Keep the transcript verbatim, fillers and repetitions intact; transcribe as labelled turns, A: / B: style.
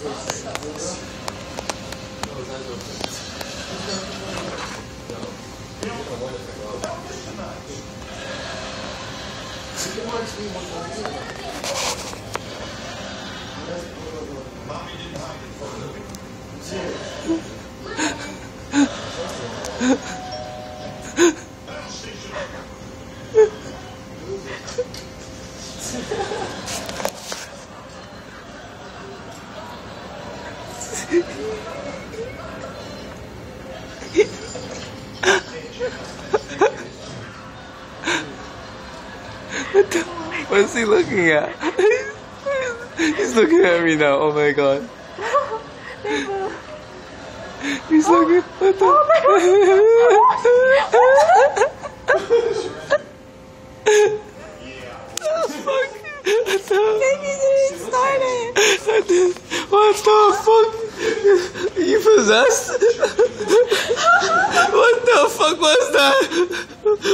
A: What is he looking at? He's looking at me now. Oh my god. He's looking. What the? What the? What the fuck? You possessed? What the fuck was that?